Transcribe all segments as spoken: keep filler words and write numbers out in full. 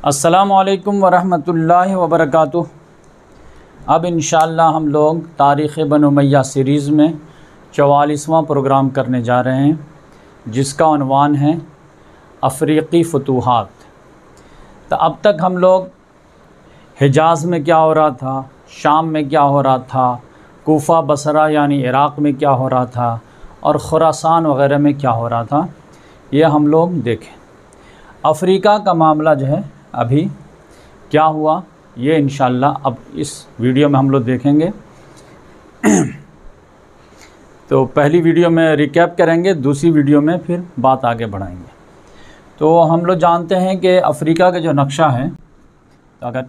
अस्सलामुअलैकुम वरहमतुल्लाहि वबरकातुह। अब इंशाअल्लाह हम लोग तारीख़ बनु उमय्या सीरीज़ में चवालीसवां प्रोग्राम करने जा रहे हैं, जिसका उन्वान है अफ़रीकी फतूहात। तो अब तक हम लोग हिजाज़ में क्या हो रहा था, शाम में क्या हो रहा था, कूफ़ा बसरा यानी इराक़ में क्या हो रहा था और खुरासान वग़ैरह में क्या हो रहा था, ये हम लोग देखें। अफ़रीका का मामला जो है अभी क्या हुआ, ये इंशाअल्लाह अब इस वीडियो में हम लोग देखेंगे। तो पहली वीडियो में रिकैप करेंगे, दूसरी वीडियो में फिर बात आगे बढ़ाएंगे। तो हम लोग जानते हैं कि अफ़रीका का जो नक्शा है, तो अगर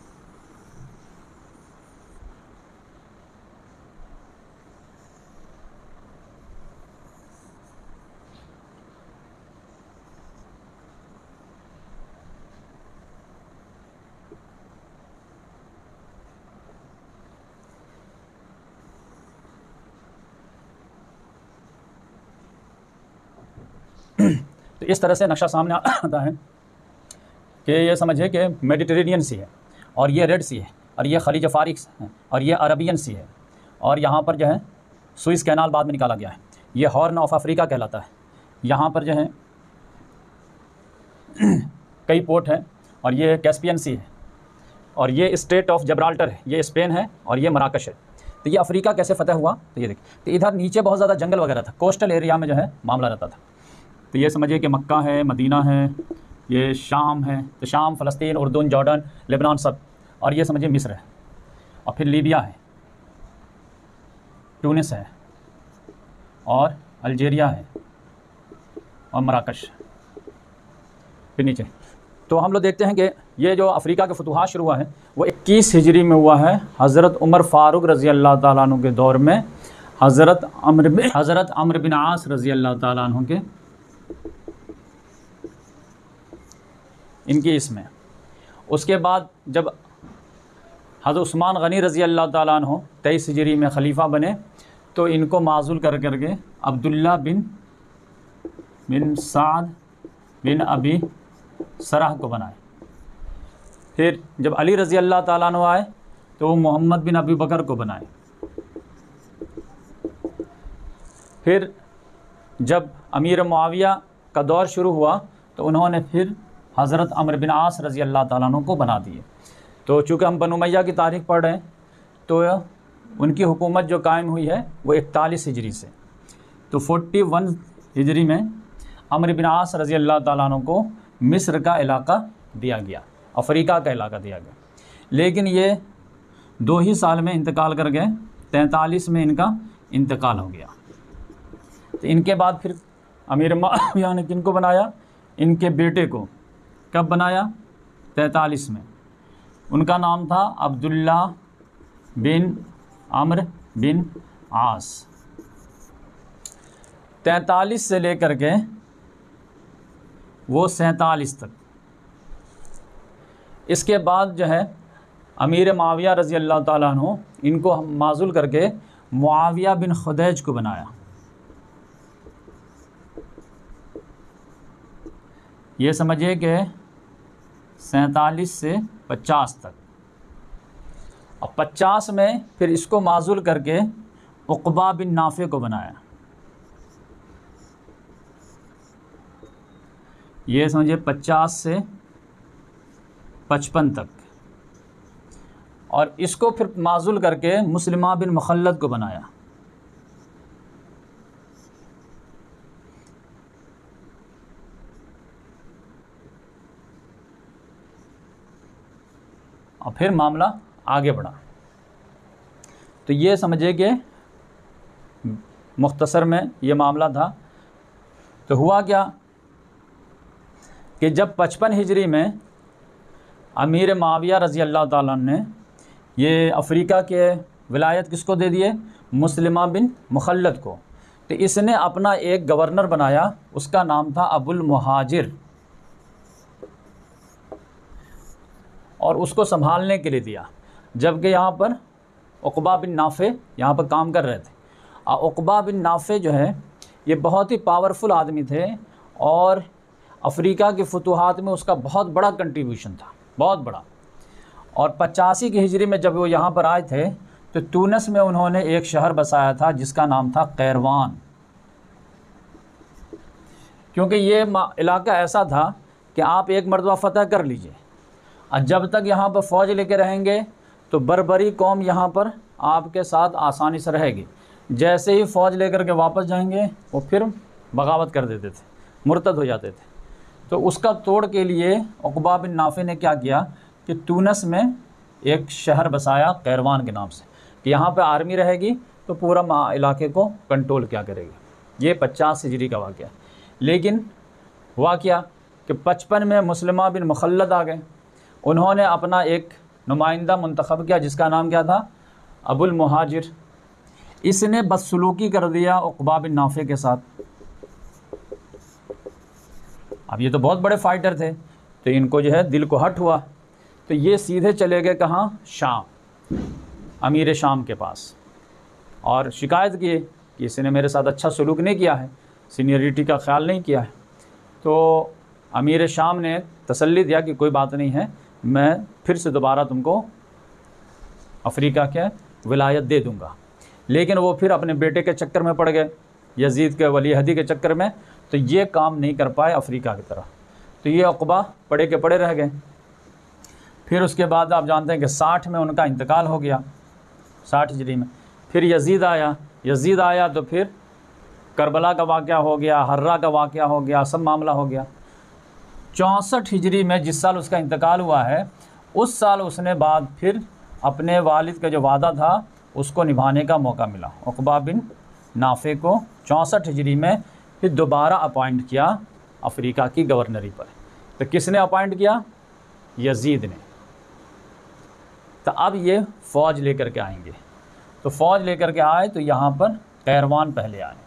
तो इस तरह से नक्शा सामने आता है कि ये समझिए कि मेडिटेरेनियन सी है और ये रेड सी है और ये खलीज फारिक है और ये अरबियन सी है और यहाँ पर जो है सुइस कैनाल बाद में निकाला गया है, ये हॉर्न ऑफ अफ्रीका कहलाता है। यहाँ पर जो है कई पोर्ट हैं और ये कैस्पियन सी है और ये स्टेट ऑफ जब्राल्टर है, ये स्पेन है और ये मराकश है। तो ये अफ्रीका कैसे फ़तह हुआ, तो ये देखिए, तो इधर नीचे बहुत ज़्यादा जंगल वगैरह था, कोस्टल एरिया में जो है मामला रहता था। तो ये समझिए कि मक्का है, मदीना है, ये शाम है, तो शाम, फ़लस्तीन, उर्दून, जॉर्डन, लेबनान सब, और ये समझिए मिस्र है और फिर लीबिया है, टूनिस है और अल्जीरिया है और मराकश, फिर नीचे। तो हम लोग देखते हैं कि ये जो अफ़रीका के फतूहात शुरू हुआ है वो इक्कीस हिजरी में हुआ है, हज़रत उमर फ़ारूक रज़ी अल्लाह ताला अन्हु के दौर में, हज़रत अम्र बिन हज़रत अम्र बिन आस रज़ी अल्लाह ताला अन्हु के इनकी इसमें। उसके बाद जब हज़रत उस्मान गनी रज़ी अल्लाह ताला अन्हु तेईस हिजरी में ख़लीफ़ा बने, तो इनको माज़ूल कर करके अब्दुल्ला बिन बिन साद बिन अबी सरह को बनाए। फिर जब अली रज़ी अल्लाह ताला अन्हु आए तो वो मोहम्मद बिन अबी बकर को बनाए। फिर जब अमीर मुआविया का दौर शुरू हुआ तो उन्होंने फिर हज़रत अम्र बिन आस रज़ी अल्लाह ताला अन्हु को बना दिए। तो चूँकि हम बनु उमय्या की तारीख़ पढ़ रहे हैं, तो उनकी हुकूमत जो कायम हुई है वो इकतालीस हिजरी से, तो इकतालीस हिजरी में अम्र बिन आस रज़ी अल्लाह ताला अन्हु को मिस्र का इलाका दिया गया, अफ़रीका का इलाका दिया गया। लेकिन ये दो ही साल में इंतकाल कर गए, तैंतालीस में इनका इंतकाल हो गया। तो इनके बाद फिर अमीर मुआविया ने किनको बनाया, इनके बेटे को। कब बनाया, तैंतालीस में। उनका नाम था अब्दुल्ला बिन अम्र बिन आस। तैंतालीस से लेकर के वो सैंतालीस तक। इसके बाद जो है अमीर मुआविया रज़ी अल्लाह ताला अन्हु, इनको हम माज़ूल करके मुआविया बिन खुदैज को बनाया। ये समझिए कि सैंतालीस से पचास तक, और पचास में फिर इसको माज़ूल करके उक़बा बिन नाफ़े को बनाया। ये समझिए पचास से पचपन तक, और इसको फिर माज़ूल करके मुस्लिमा बिन मुखल्लद को बनाया। और फिर मामला आगे बढ़ा। तो ये समझिए कि मुख्तसर में ये मामला था। तो हुआ क्या कि जब पचपन हिजरी में अमीर मुआविया रज़ी अल्लाह ताला ने ये अफ़रीका के विलायत किसको दे दिए, मुस्लिमा बिन मुखल्लद को, तो इसने अपना एक गवर्नर बनाया, उसका नाम था अबुल मुहाजिर, और उसको संभालने के लिए दिया। जबकि यहाँ पर उक़बा बिन नाफ़े यहाँ पर काम कर रहे थे। और उक़बा बिन नाफ़े जो है ये बहुत ही पावरफुल आदमी थे और अफ्रीका के फतूहात में उसका बहुत बड़ा कंट्रीब्यूशन था, बहुत बड़ा। और पचासी की हिजरी में जब वो यहाँ पर आए थे तो तूनस में उन्होंने एक शहर बसाया था जिसका नाम था कैरवान, क्योंकि ये इलाका ऐसा था कि आप एक मरतबा फ़तह कर लीजिए और जब तक यहाँ पर फ़ौज लेके रहेंगे तो बर्बरी कौम यहाँ पर आपके साथ आसानी से रहेगी। जैसे ही फ़ौज लेकर के वापस जाएंगे वो फिर बगावत कर देते थे, मुर्तद हो जाते थे। तो उसका तोड़ के लिए उक़बा बिन नाफ़े ने क्या किया कि तूनस में एक शहर बसाया कैरवान के नाम से, कि यहाँ पे आर्मी रहेगी तो पूरा इलाके को कंट्रोल क्या करेगी। ये पचास हिजरी का वाक़या। लेकिन हुआ क्या कि पचपन में मुस्लिमा बिन मुखल्लद आ गए। उन्होंने अपना एक नुमाइंदा मुंतखब किया जिसका नाम क्या था, अबुल मुहाजिर। इसने बदसलूकी कर दिया उक़बा बिन नाफ़े के साथ। अब ये तो बहुत बड़े फाइटर थे तो इनको जो है दिल को हट हुआ, तो ये सीधे चले गए कहाँ, शाम, अमीर शाम के पास, और शिकायत की कि इसने मेरे साथ अच्छा सलूक नहीं किया है, सीनियरिटी का ख्याल नहीं किया है। तो अमीर शाम ने तसल्ली दिया कि कोई बात नहीं है, मैं फिर से दोबारा तुमको अफ्रीका के विलायत दे दूंगा। लेकिन वो फिर अपने बेटे के चक्कर में पड़ गए, यजीद के वली अहदी के चक्कर में, तो ये काम नहीं कर पाए अफ्रीका की तरह। तो ये उक़बा पड़े के पड़े रह गए। फिर उसके बाद आप जानते हैं कि साठ में उनका इंतकाल हो गया, साठ हिजरी में। फिर यजीद आया, यजीद आया तो फिर करबला का वाक़या हो गया, हर्रा का वाक़या हो गया, सब मामला हो गया। चौंसठ हिजरी में जिस साल उसका इंतकाल हुआ है, उस साल उसने बाद फिर अपने वालिद का जो वादा था उसको निभाने का मौका मिला। उक़बा बिन नाफ़े को चौंसठ हिजरी में फिर दोबारा अपॉइंट किया अफ्रीका की गवर्नरी पर। तो किसने अपॉइंट किया, यजीद ने। तो अब ये फ़ौज लेकर के आएंगे, तो फ़ौज लेकर के आए तो यहाँ पर कैरवान पहले आए।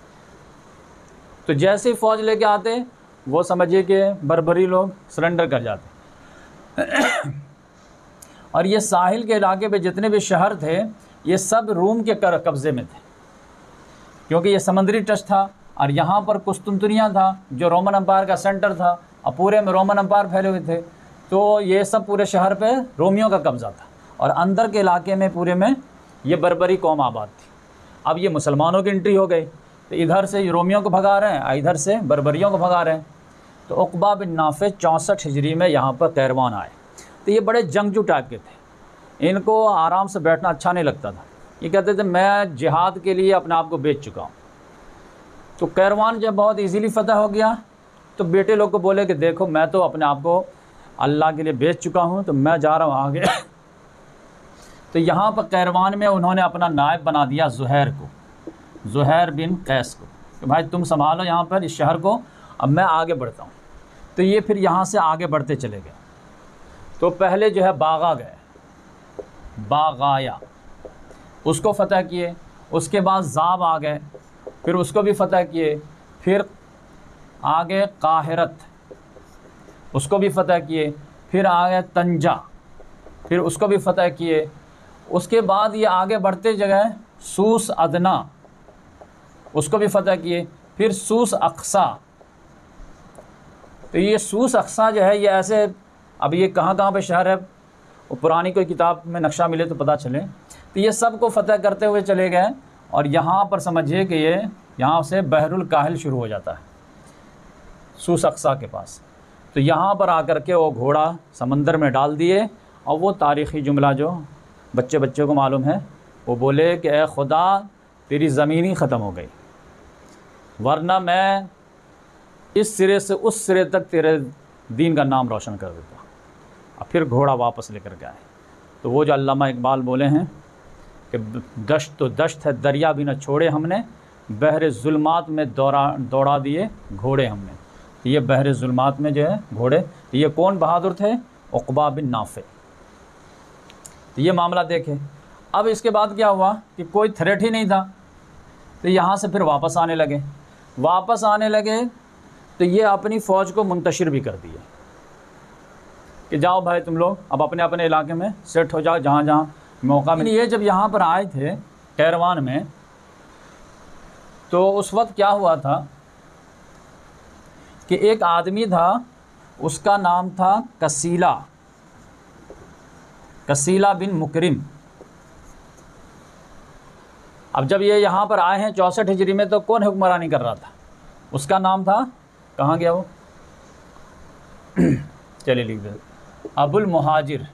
तो जैसे ही फ़ौज लेके आते वो समझिए कि बर्बरी लोग सरेंडर कर जाते। और ये साहिल के इलाके पे जितने भी शहर थे ये सब रूम के कर कब्ज़े में थे, क्योंकि ये समंदरी टच था और यहाँ पर कुस्तुनतुनिया था जो रोमन अम्पायर का सेंटर था, और पूरे में रोमन अम्पायर फैले हुए थे। तो ये सब पूरे शहर पे रोमियों का कब्ज़ा था और अंदर के इलाके में पूरे में ये बर्बरी कौम आबाद थी। अब ये मुसलमानों की एंट्री हो गई, तो इधर से रोमियों को भगा रहे हैं, इधर से बर्बरियों को भगा रहे हैं। तो उक़बा बिन नाफ़े चौंसठ हिजरी में यहाँ पर कैरवान आए। तो ये बड़े जंगजू टाइप के थे, इनको आराम से बैठना अच्छा नहीं लगता था। ये कहते थे मैं जिहाद के लिए अपने आप को बेच चुका हूँ। तो कैरवान जब बहुत इजीली फ़तह हो गया तो बेटे लोग को बोले कि देखो मैं तो अपने आप को अल्लाह के लिए बेच चुका हूँ, तो मैं जा रहा हूँ आगे। तो यहाँ पर कैरवान में उन्होंने अपना नायब बना दिया ज़ुहैर को, ज़ुहैर बिन कैस को, कि भाई तुम संभालो यहाँ पर इस शहर को, अब मैं आगे बढ़ता हूँ। तो ये फिर यहाँ से आगे बढ़ते चले गए। तो पहले जो है बागा गए, बागाया, उसको फ़तह किए। उसके बाद ज़ाब आ गए, फिर उसको भी फ़तह किए। फिर आगे काहिरत, उसको भी फ़तह किए। फिर आगे तंजा, फिर उसको भी फ़तह किए। उसके बाद ये आगे बढ़ते जगह सूस अदना, उसको भी फ़तह किए। फिर सूस अक्सा। तो ये सूस अक्सा जो है ये ऐसे, अब ये कहाँ कहाँ पे शहर है, वो पुरानी कोई किताब में नक्शा मिले तो पता चले। तो ये सब को फ़तह करते हुए चले गए और यहाँ पर समझिए कि ये यहाँ से बहरुल काहिल शुरू हो जाता है, सूस अक्सा के पास। तो यहाँ पर आकर के वो घोड़ा समंदर में डाल दिए और वो तारीख़ी जुमला जो बच्चे बच्चे को मालूम है, वो बोले कि ए खुदा तेरी ज़मीन ही ख़त्म हो गई, वरना मैं इस सिरे से उस सिरे तक तेरे दीन का नाम रोशन कर देता। और फिर घोड़ा वापस लेकर के आए। तो वो जो अल्लामा इकबाल बोले हैं कि दश्त तो दश्त है दरिया भी न छोड़े हमने, बहरे ज़ुल्मात में दौड़ा दौड़ा दिए घोड़े हमने। तो ये बहरे ज़ुल्मात में जो है घोड़े, तो ये कौन बहादुर थे, उक़बा बिन नाफ़े। तो ये मामला देखें। अब इसके बाद क्या हुआ कि कोई थ्रेट ही नहीं था, तो यहाँ से फिर वापस आने लगे। वापस आने लगे तो ये अपनी फ़ौज को मुंतशिर भी कर दिए कि जाओ भाई तुम लोग अब अपने अपने इलाके में सेट हो जाओ, जहाँ जहाँ मौका मिले। ये जब यहाँ पर आए थे कैरवान में, तो उस वक्त क्या हुआ था कि एक आदमी था, उसका नाम था कसीला, कसीला बिन मुकरिम। अब जब ये यहाँ पर आए हैं चौंसठ हिजरी में, तो कौन हुक्मरानी कर रहा था? उसका नाम था, कहाँ गया वो, चलिए लिख दे, अबुल मुहाजिर।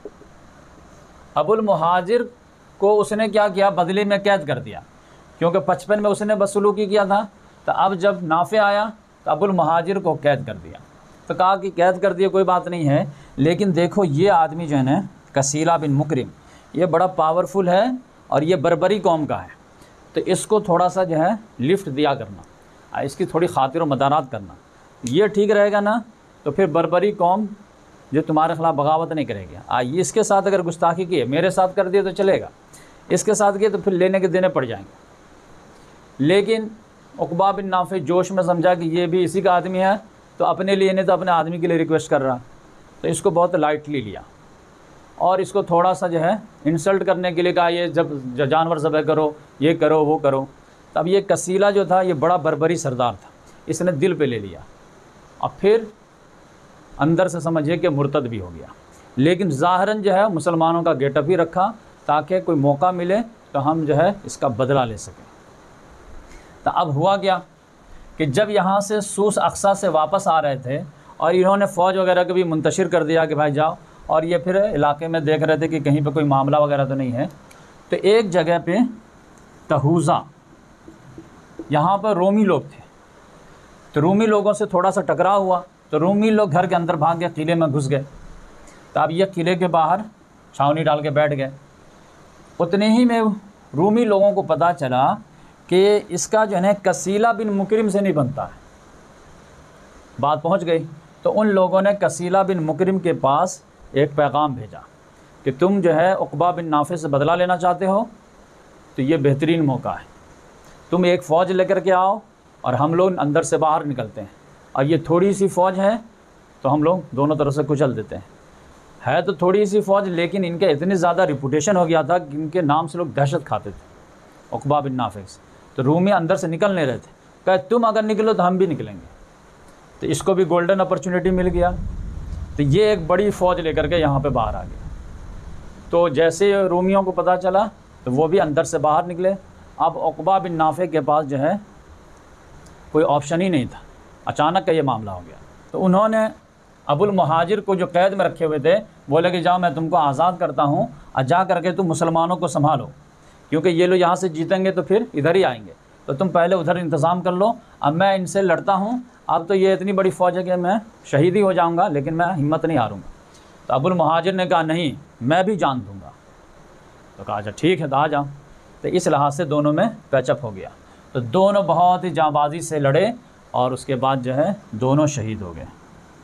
अबुल मुहाजिर को उसने क्या किया, बदले में कैद कर दिया, क्योंकि पचपन में उसने बदसलूकी किया था। तो अब जब नाफे आया तो अबुल मुहाजिर को कैद कर दिया। तो कहा कि कैद कर दिया कोई बात नहीं है, लेकिन देखो ये आदमी जो है ना, कसीला बिन मुकरिम, ये बड़ा पावरफुल है और ये बर्बरी कौम का है, तो इसको थोड़ा सा जो है लिफ्ट दिया करना, इसकी थोड़ी खातिर व मदारात करना, ये ठीक रहेगा ना। तो फिर बर्बरी कौम जो तुम्हारे ख़िलाफ़ बगावत नहीं करेगी। आइए इसके साथ अगर गुस्ताखी की, मेरे साथ कर दिए तो चलेगा, इसके साथ किए तो फिर लेने के देने पड़ जाएंगे। लेकिन उक़बा बिन नाफ़े जोश में समझा कि ये भी इसी का आदमी है, तो अपने लिए नहीं तो अपने आदमी के लिए रिक्वेस्ट कर रहा, तो इसको बहुत लाइटली लिया और इसको थोड़ा सा जो है इंसल्ट करने के लिए कहा, ये जब जानवर ज़बह करो, ये करो, वो करो। तब ये कसीला जो था, ये बड़ा बर्बरी सरदार था, इसने दिल पे ले लिया और फिर अंदर से समझिए कि मुर्तद भी हो गया। लेकिन ज़ाहिरन जो है मुसलमानों का गेटअप ही रखा, ताकि कोई मौका मिले तो हम जो है इसका बदला ले सकें। तो अब हुआ क्या कि जब यहाँ से सूस अक्सा से वापस आ रहे थे और इन्होंने फ़ौज वगैरह को भी मुंतशिर कर दिया कि भाई जाओ, और ये फिर इलाके में देख रहे थे कि कहीं पे कोई मामला वगैरह तो नहीं है। तो एक जगह पे तहूज़ा, यहाँ पर रोमी लोग थे, तो रोमी लोगों से थोड़ा सा टकराव हुआ, तो रोमी लोग घर के अंदर भाग गए, किले में घुस गए। तो अब ये किले के बाहर छावनी डाल के बैठ गए। उतने ही में रूमी लोगों को पता चला कि इसका जो है कसीला बिन मुकरिम से नहीं बनता है। बात पहुंच गई, तो उन लोगों ने कसीला बिन मुकरिम के पास एक पैगाम भेजा कि तुम जो है उक़बा बिन नाफ़े से बदला लेना चाहते हो, तो ये बेहतरीन मौका है, तुम एक फ़ौज लेकर के आओ और हम लोग अंदर से बाहर निकलते हैं, और ये थोड़ी सी फ़ौज है तो हम लोग दोनों तरफ से कुचल देते हैं। है तो थोड़ी सी फ़ौज, लेकिन इनके इतनी ज़्यादा रिपूटेशन हो गया था कि इनके नाम से लोग दहशत खाते थे, उक़बा बिन नाफ़े से। तो रूमी अंदर से निकल नहीं रहे थे, कहे तुम अगर निकलो तो हम भी निकलेंगे। तो इसको भी गोल्डन अपॉर्चुनिटी मिल गया, तो ये एक बड़ी फ़ौज लेकर के यहाँ पे बाहर आ गया। तो जैसे रूमियों को पता चला तो वो भी अंदर से बाहर निकले। अब उक़बा बिन नाफ़े के पास जो है कोई ऑप्शन ही नहीं था, अचानक का ये मामला हो गया। तो उन्होंने अबुल मुहाजिर को जो कैद में रखे हुए थे, बोले कि जाओ मैं तुमको आज़ाद करता हूँ और जा करके तुम मुसलमानों को संभालो, क्योंकि ये लोग यहाँ से जीतेंगे तो फिर इधर ही आएंगे, तो तुम पहले उधर इंतज़ाम कर लो, अब मैं इनसे लड़ता हूँ। अब तो ये इतनी बड़ी फ़ौज है कि मैं शहीद ही हो जाऊँगा, लेकिन मैं हिम्मत नहीं हारूँगा। तो अबुल मुहाजिर ने कहा नहीं, मैं भी जान दूँगा। तो कहा अच्छा ठीक है, तो आ जाओ। तो इस लिहाज से दोनों में पैचअप हो गया। तो दोनों बहुत ही जांबाजी से लड़े और उसके बाद जो है दोनों शहीद हो गए।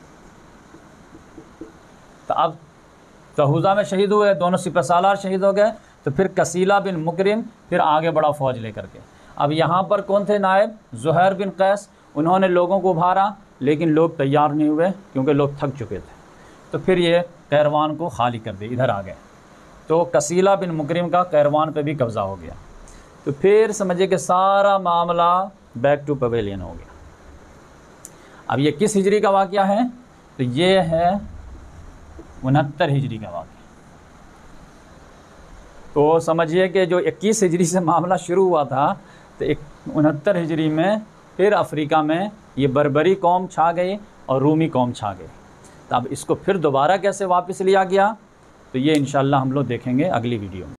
तो अब तहूज़ा में शहीद हुए, दोनों सिपहसालार शहीद हो गए। तो फिर कसीला बिन मुकरिम फिर आगे बड़ा फ़ौज लेकर के। अब यहाँ पर कौन थे नायब? ज़ुहैर बिन कैस। उन्होंने लोगों को उभारा, लेकिन लोग तैयार नहीं हुए क्योंकि लोग थक चुके थे। तो फिर ये कैरवान को खाली कर दिया, इधर आ गए। तो कसीला बिन मुकरिम का कैरवान पे भी कब्ज़ा हो गया। तो फिर समझिए कि सारा मामला बैक टू पवेलियन हो गया। अब ये किस हिजरी का वाक़या है? तो ये है उनहत्तर हिजरी का वाक़या। तो समझिए कि जो इक्कीस हिजरी से मामला शुरू हुआ था, तो उनहत्तर हिजरी में फिर अफ्रीका में ये बर्बरी कौम छा गई और रूमी कौम छा गई। तो अब इसको फिर दोबारा कैसे वापस लिया गया, तो ये इंशाअल्लाह हम लोग देखेंगे अगली वीडियो में।